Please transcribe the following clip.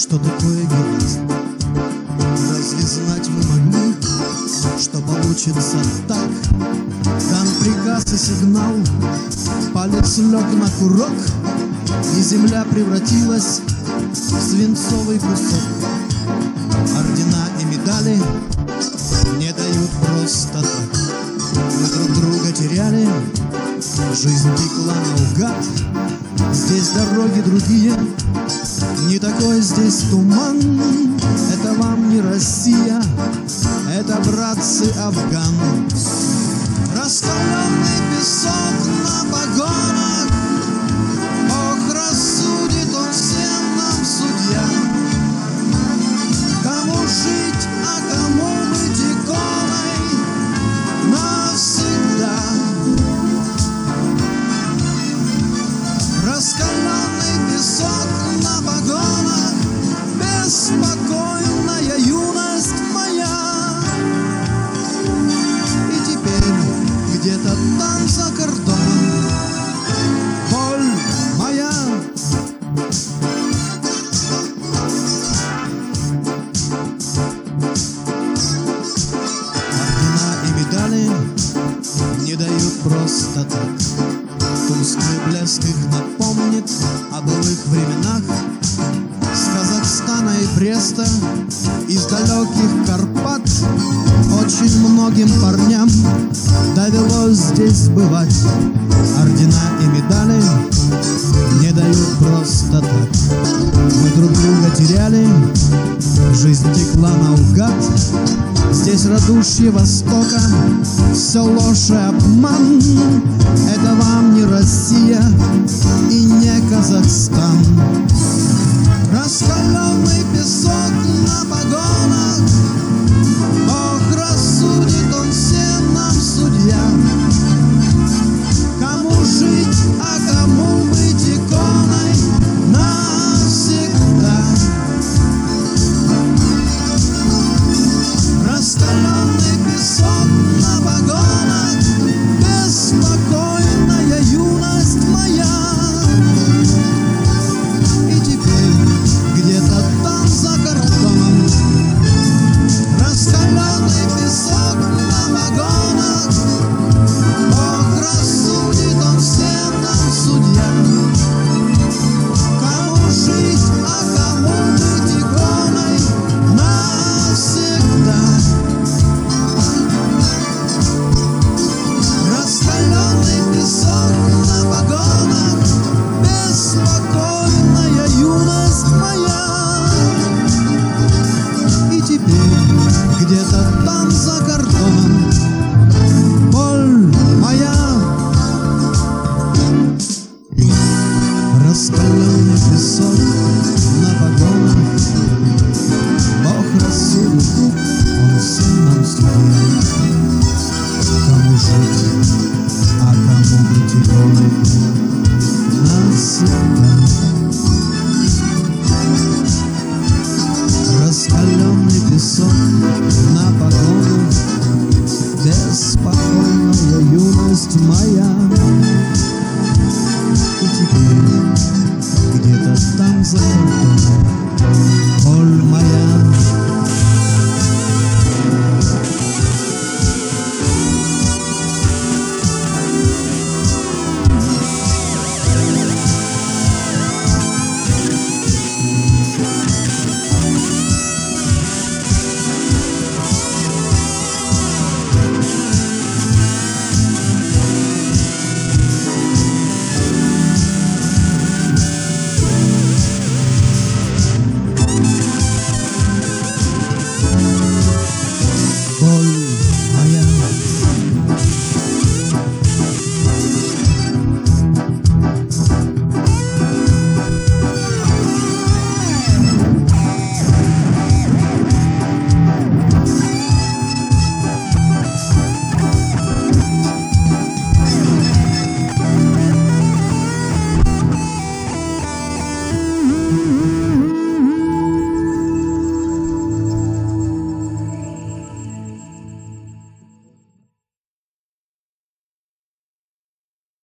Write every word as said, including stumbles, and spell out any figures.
Что такое герой? Разве знать мы могли, что получится так? Дан приказ и сигнал, палец лег на курок, и земля превратилась в свинцовый кусок. Ордена и медали не дают просто так. Мы друг друга теряли, жизнь текла наугад. Здесь дороги другие, не такой здесь туман. Это вам не Россия, это, братцы, Афган. Раскаленный песок на погонах, ох, рассудит он всем нам судья. Кому жить, а кому быть иконой навсегда. Раскаленный песок на погонах, беспокойная юность моя. И теперь где-то там за кордоном боль моя. Ордена и медали не дают просто так. Тусклый блеск их напомнит о былых временах. С Казахстана и Бреста, из далеких Карпат очень многим парням довелось здесь бывать. Ордена и медали не дают просто так. Мы друг друга теряли, жизнь текла наугад. Здесь радушье Востока, все ложь и обман. Это вам не Россия и не Казахстан. Раскаленный